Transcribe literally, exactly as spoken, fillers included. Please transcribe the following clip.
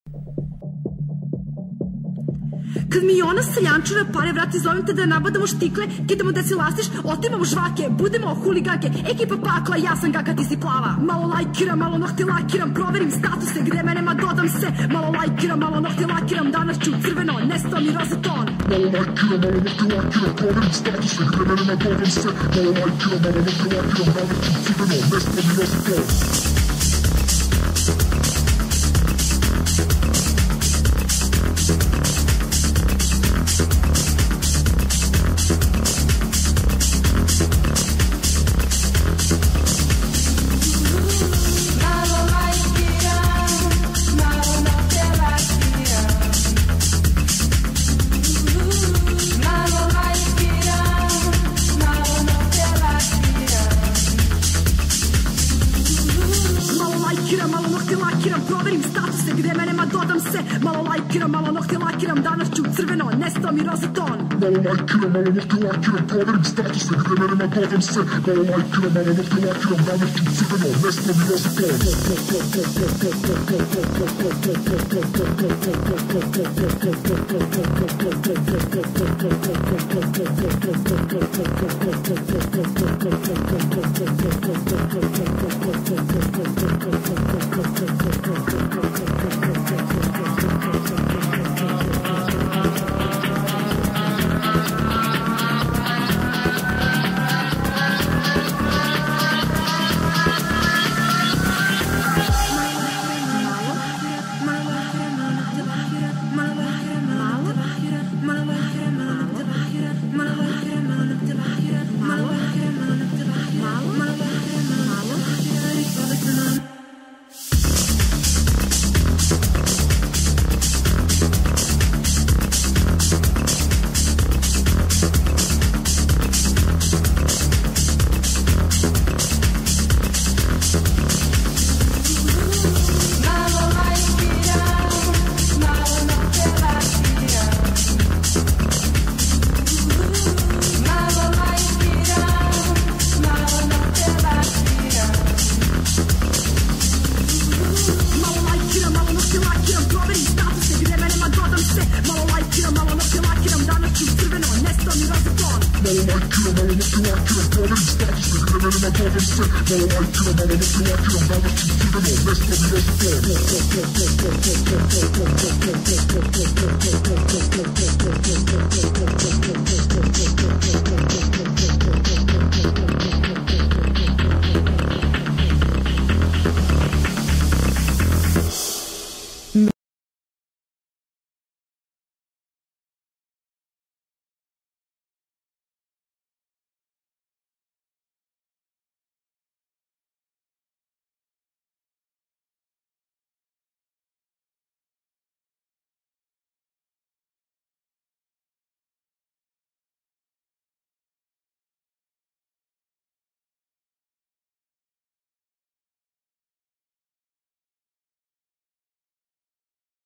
Kad mi ona seljancura, pare, vrati, zovem te da nabadamo stikle, kidamo, deci, lastis, otimamo zvake, budemo, huliganke, Ekipa, pakla, ja sam ganka, ti si plava. Malo Lajkiram, malo nokte, lakiram, Proverim statuse, gde nema, dodam se. Malo Lajkiram, malo nokte, lakiram, danas ću crveno, nestao mi roze ton. Malo Lajkiram, malo nokte, lakiram, Proverim statuse, gde nema, dodam se. Malo Lajkiram, malo nokte, lakiram, danas ću crveno, nestao mi roze ton. Malo nokte, lakiram, Proverim statuse, gde me nema, dodam se. Malo Lajkiram, malo nokte, lakiram, danas ću crveno, nestao mi roze ton. Malo Lajkiram, malo nokte, lakiram, Proverim statuse, gde me nema, dodam se. Malo Lajkiram, malo nokte, lakiram, danas ću crveno, nestao mi roze ton. Malo Lajkiram, malo nokte, lakiram, danas ću crveno, nestao mi roze ton. Malo Lajkiram, malo nokte, lakiram, Proverim statuse, gde me nema, dodam se. Malo Lajkiram, malo nokte, lakiram, danas ću crveno, nestao mi roze ton.